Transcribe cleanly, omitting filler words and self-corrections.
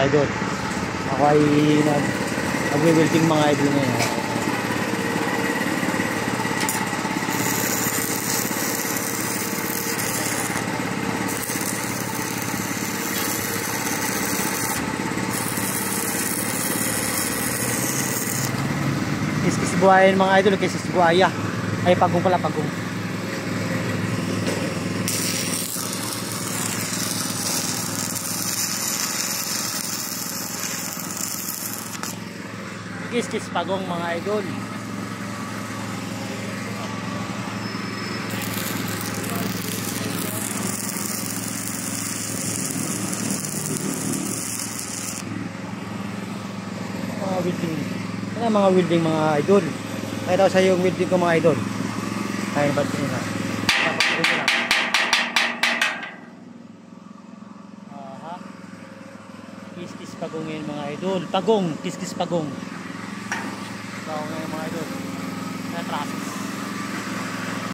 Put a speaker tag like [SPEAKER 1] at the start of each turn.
[SPEAKER 1] idol. Ako ay nagwe-welding mga idol ngayon. Kiskis buhaya mga idol, kiskis buhaya. Ay pagong pala, pagong. Kiskis pagong mga idol. Mga welding. Ano mga welding mga idol? Kaya daw sa yung welding ko mga idol. Kaya ba't ko na? Aha. Kiskis pagong ngayon mga idol. Pagong, kiskis pagong. Pagong ngayon mga idol.